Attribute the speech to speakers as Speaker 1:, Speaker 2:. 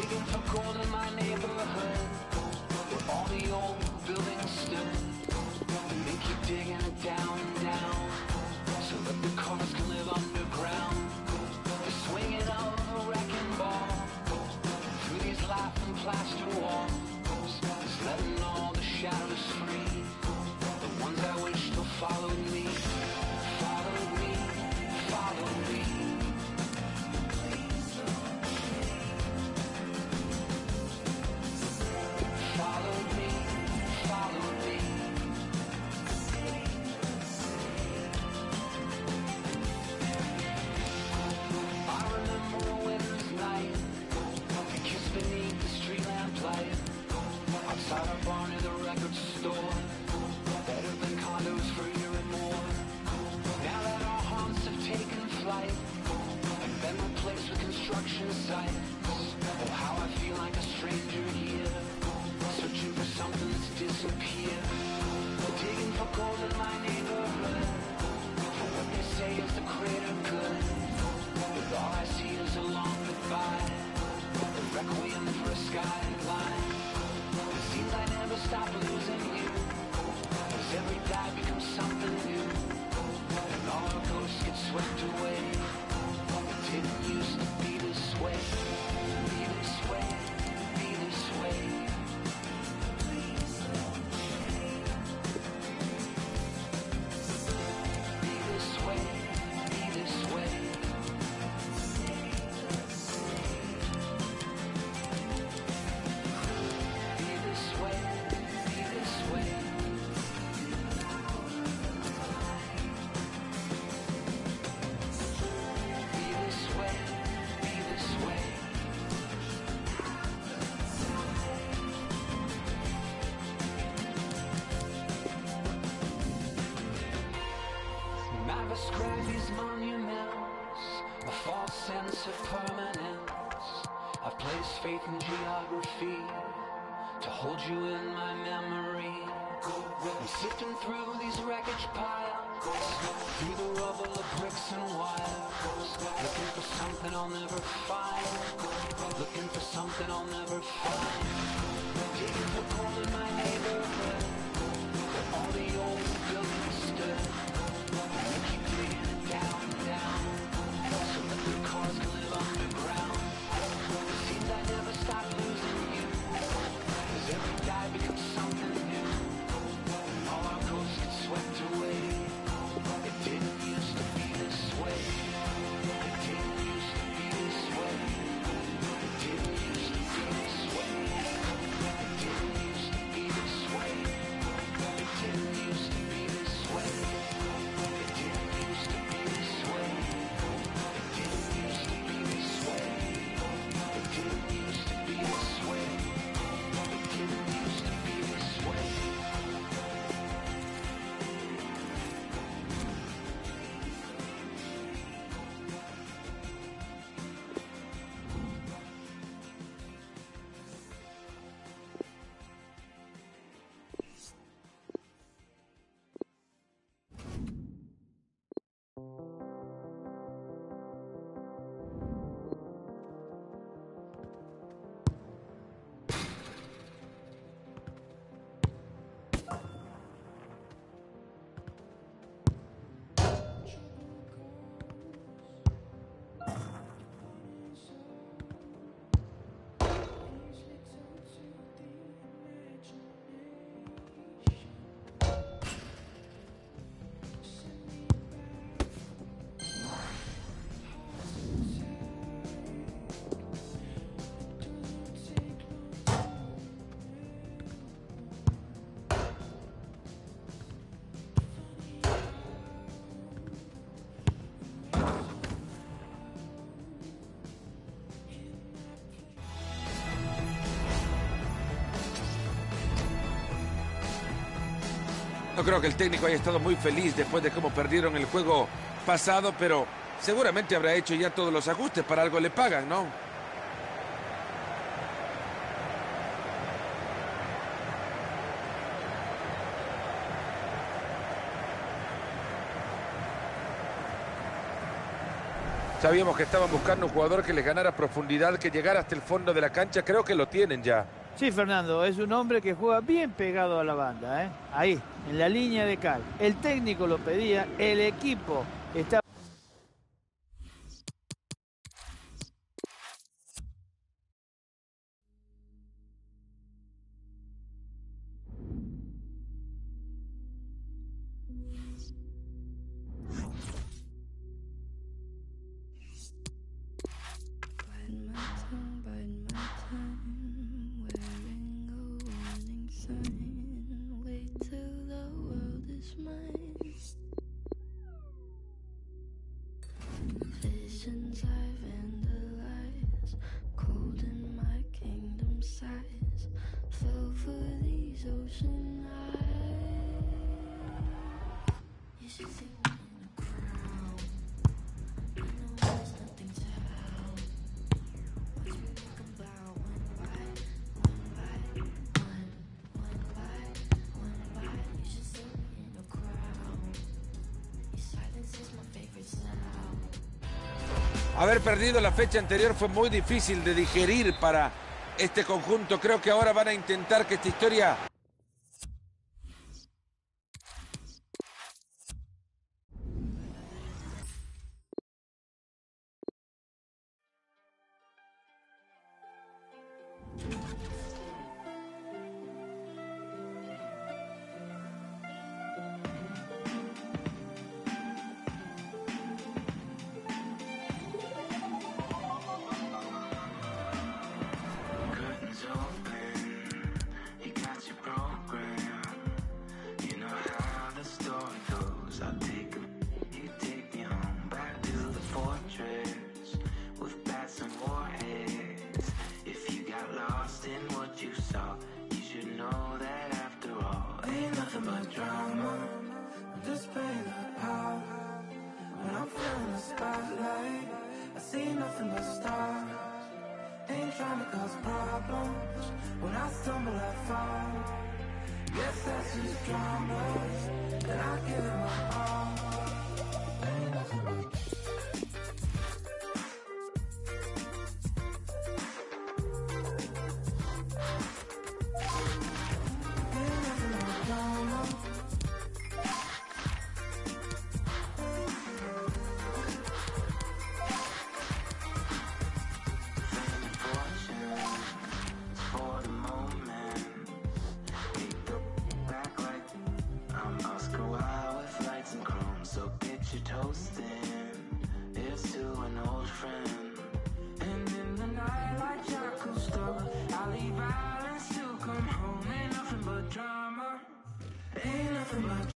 Speaker 1: Digging for gold in my neighborhood, where all the old buildings stood. And they keep digging it down and down, so that the cars can live underground. The swinging of a wrecking ball through these laughing plaster walls is letting all the shadows free. The ones I wish still followed me. Follow me, follow me. Follow me, follow me. I remember a winter's night, a kiss beneath the street lamplight, outside our bar near the record store. Better than condos for a year and more. Now that our haunts have taken flight and been replaced with construction sites, oh how I feel like a stranger here, searching for something that's disappeared. Digging for gold in my neighborhood, for what they say is the greater good. But all I see is a long goodbye, the requiem for a skyline. It seems I never stop losing you, as every day becomes something new, and all our ghosts get swept away. It didn't used to be this way, be this way, be this way. Be this way, be this way. Be this way, be this way. Be this way, be this way. And I've ascribed these monuments a false sense of permanence. I've placed faith in geography to hold you in my memory. I'm sifting through these wreckage piles, through the rubble of bricks and wires, looking for something I'll never find, looking for something I'll never find. Digging for gold in my neighborhood, where all the old buildings stood. And you keep digging it down and down, so that the cars can live underground. It seems I never stop losing you, as every day becomes something new, and all our ghosts get swept away. It didn't used to be this way. It didn't used to be this way. It didn't used to be this way. It didn't used to be this way. It didn't used to be this way. It didn't used to be this way. It didn't used to be this way. It didn't used to be this way. It didn't used to be this way.
Speaker 2: No creo que el técnico haya estado muy feliz después de cómo perdieron el juego pasado, pero seguramente habrá hecho ya todos los ajustes. Para algo le pagan, ¿no? Sabíamos que estaban buscando un jugador que les ganara profundidad, que llegara hasta el fondo de la cancha. Creo que lo tienen ya.
Speaker 3: Sí, Fernando, es un hombre que juega bien pegado a la banda, ¿eh? Ahí, en la línea de cal. El técnico lo pedía, el equipo está...
Speaker 4: Visions I vandalize, cold in my kingdom size, fell for these ocean eyes. You should see me in a crowd. I know there's nothing to help. What you think about one bite, one bite. You should see me in a crowd. Your silence is my favorite sound.
Speaker 2: Haber perdido la fecha anterior fue muy difícil de digerir para este conjunto. Creo que ahora van a intentar que esta historia...
Speaker 1: Ain't nothing but